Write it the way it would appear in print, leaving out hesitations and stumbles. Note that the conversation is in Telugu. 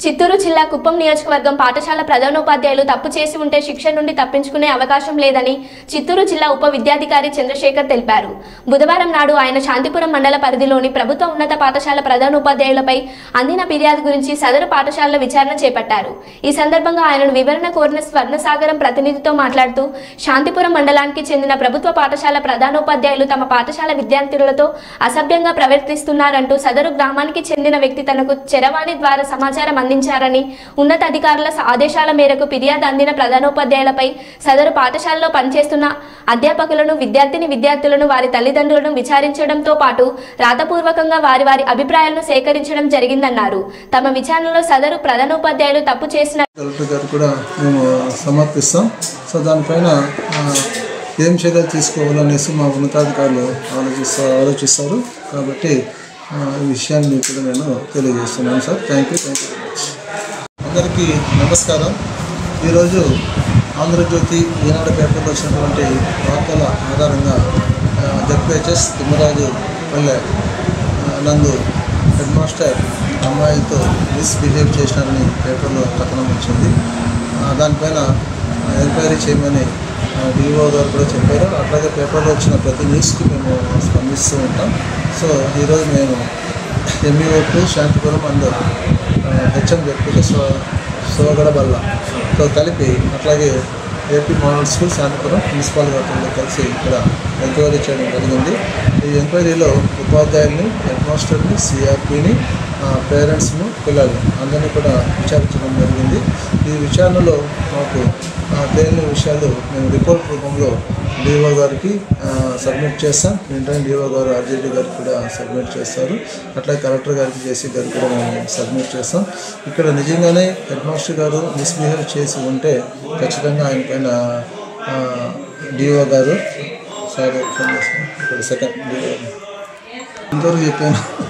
చిత్తూరు జిల్లా కుప్పం నియోజకవర్గం పాఠశాల ప్రధానోపాధ్యాయులు తప్పు చేసి ఉంటే శిక్ష నుండి తప్పించుకునే అవకాశం లేదని చిత్తూరు జిల్లా ఉప విద్యాధికారి చంద్రశేఖర్ తెలిపారు. బుధవారం నాడు ఆయన శాంతిపురం మండల పరిధిలోని ప్రభుత్వ ఉన్నత పాఠశాల ప్రధానోపాధ్యాయులపై అందిన ఫిర్యాదు గురించి సదరు పాఠశాలలో విచారణ చేపట్టారు. ఈ సందర్భంగా ఆయనను వివరణ కోరిన స్వర్ణసాగరం ప్రతినిధితో మాట్లాడుతూ శాంతిపురం మండలానికి చెందిన ప్రభుత్వ పాఠశాల ప్రధానోపాధ్యాయులు తమ పాఠశాల విద్యార్థులతో అసభ్యంగా ప్రవర్తిస్తున్నారంటూ సదరు గ్రామానికి చెందిన వ్యక్తి తనకు చరవాణి ద్వారా సమాచారం అందించారని, ఉన్నత అధికారుల ఆదేశాల మేరకు ఫిర్యాదు అందిన ప్రధానోపాధ్యాయులపై సదరు పాఠశాలలో పనిచేస్తున్న అధ్యాపకులను, విద్యార్థులను, వారి తల్లిదండ్రులను విచారించడంతో పాటు రాతపూర్వకంగా వారి అభిప్రాయాలను సేకరించడం జరిగిందన్నారు. తమ విచారణలో సదరు ప్రధానోపాధ్యాయులు తప్పు చేసిన సమర్పిస్తాం. సో దానిపైన ఏం చర్యలు తీసుకోవాలనేసి మా ఉన్నతాధికారులు ఆలోచిస్తారు. కాబట్టి ఈ విషయాన్ని కూడా నేను తెలియజేస్తున్నాను sir. Thank you very much. అందరికీ నమస్కారం. ఈరోజు ఆంధ్రజ్యోతి ఈనాడు పేపర్లో వచ్చినటువంటి వార్తల ఆధారంగా జడ్పీహెచ్ఎస్ తిమ్మరాజు పల్లె నందు హెడ్ మాస్టర్ అమ్మాయితో మిస్బిహేవ్ చేసినారని పేపర్లో కథనం వచ్చింది. దానిపైన ఎంక్వైరీ చేయమని డిఓ గారు కూడా చెప్పారు. అట్లాగే పేపర్లో వచ్చిన ప్రతి న్యూస్కి మేము స్పందిస్తూ ఉంటాం. సో ఈరోజు మేము MEO two Shantipuram and HM ZPH సోగడబల్లతో కలిపి అట్లాగే AP model school Shantipuram municipal వాటితో కలిసి ఇక్కడ ఎంక్వైరీ చేయడం జరిగింది. ఈ ఎంక్వైరీలో ఉపాధ్యాయుల్ని, హెడ్ మాస్టర్ని, సిఆర్పిని, పేరెంట్స్ను, పిల్లల్ని అందరినీ కూడా విచారించడం జరిగింది. ఈ విచారణలో మాకు తేలిన విషయాలు మేము రిపోర్ట్ రూపంలో డిఓ గారికి సబ్మిట్ చేస్తాం. వెంటనే డిఓ గారు ఆర్జేడీ గారికి కూడా సబ్మిట్ చేస్తారు. అట్లా కలెక్టర్ గారికి, జేసీ గారికి కూడా మేము సబ్మిట్ చేస్తాం. ఇక్కడ నిజంగానే హెడ్ మాస్టర్ గారు మిస్బిహేవ్ చేసి ఉంటే ఖచ్చితంగా ఆయన పైన డిఓ గారు సార్ ఇక్కడ సెకండ్ డిఓ ఇంతవరకు చెప్పాను.